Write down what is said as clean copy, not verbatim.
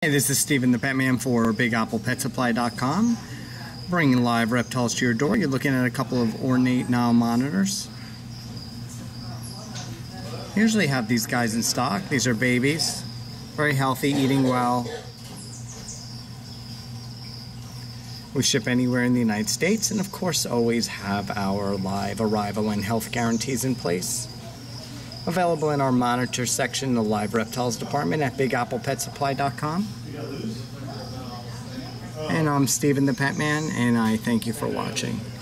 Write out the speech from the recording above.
Hey, this is Steven the Pet Man for BigApplePetSupply.com, bringing live reptiles to your door. You're looking at a couple of Ornate Nile monitors. Usually have these guys in stock. These are babies, very healthy, eating well. We ship anywhere in the United States, and of course always have our live arrival and health guarantees in place. Available in our monitor section in the live reptiles department at BigApplePetSupply.com. And I'm Steven the Pet Man, and I thank you for watching.